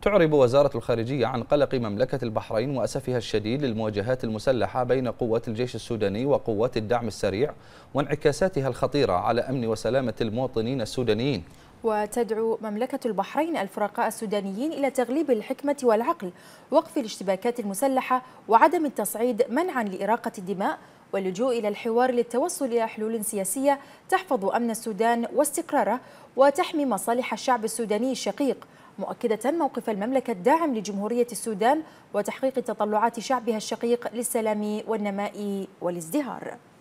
تعرب وزارة الخارجية عن قلق مملكة البحرين وأسفها الشديد للمواجهات المسلحة بين قوات الجيش السوداني وقوات الدعم السريع وانعكاساتها الخطيرة على أمن وسلامة المواطنين السودانيين. وتدعو مملكة البحرين الفرقاء السودانيين إلى تغليب الحكمة والعقل، وقف الاشتباكات المسلحة وعدم التصعيد منعا لإراقة الدماء، واللجوء إلى الحوار للتوصل إلى حلول سياسية تحفظ أمن السودان واستقراره وتحمي مصالح الشعب السوداني الشقيق، مؤكدة موقف المملكة الداعم لجمهورية السودان وتحقيق تطلعات شعبها الشقيق للسلام والنماء والازدهار.